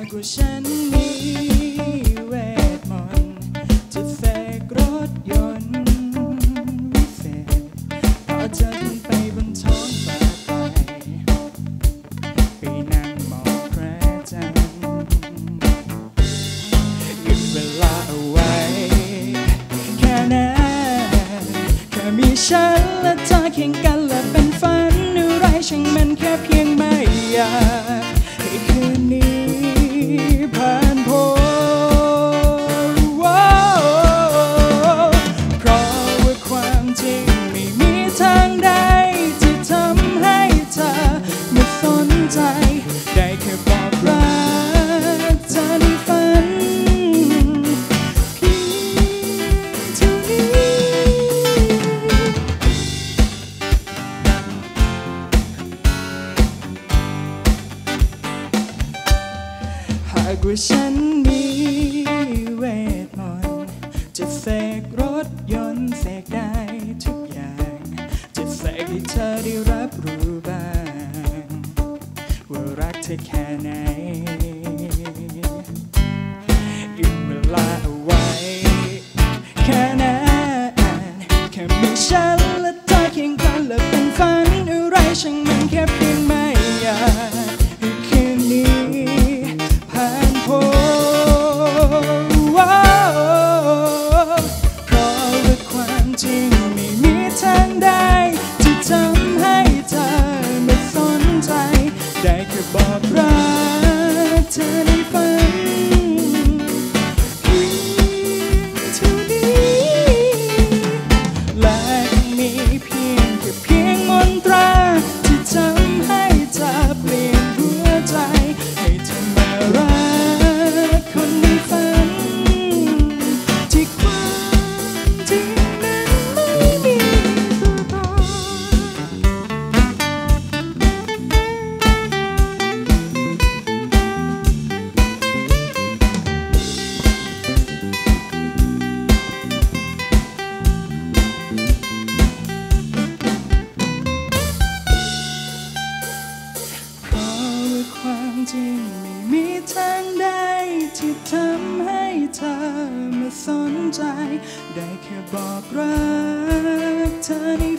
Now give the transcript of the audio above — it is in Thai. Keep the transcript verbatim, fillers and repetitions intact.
กว่าฉันมีเวทมนต์จะเสกรถยนต์วิเศษพอเธอขึ้นไปบนท้องฟ้าไกลไปนั่งมองพระจันทร์หยุดเวลาเอาไว้แค่นั้นแค่มีฉันและเธอเคียงกันและเป็นฝันอะไรช่างมันแค่เพียงไม่อยากให้คืนนี้ผ่านพ้นเพราะว่าความจริงไม่มีทางใดที่ทำให้เธอไม่สนใจได้แค่บอกรักเธอในฝันเพียงเท่านี้หากว่าฉันมีเวทมนต์จะเสกรถยนต์เสกได้ทุกอย่างจะเสกให้เธอได้รับรู้บ้างว่ารักเธอแค่ไหนหยุดเวลาเอาไว้แค่นั้นแค่มีฉันและเธอเคียงกันและเป็นฝันอะไรช่างมันแค่เพียงไม่อยากให้คืนนี้ผ่านพ้นเพราะว่าความจริงไม่มีทางใดที่ทำให้เธอไม่สนใจได้แค่บอกรักเธอในฝันเพียงเท่านี้และมีเพียงแค่เพียงมนตราที่ทำให้เธอเปลี่ยนหัวใจให้เธอมารักคนในฝันที่ความจริงนั้นไม่มีตัวตนเพราะว่าความจริงไม่มีทางใดที่ทำให้เธอไม่สนใจได้แค่บอกรักเธอใน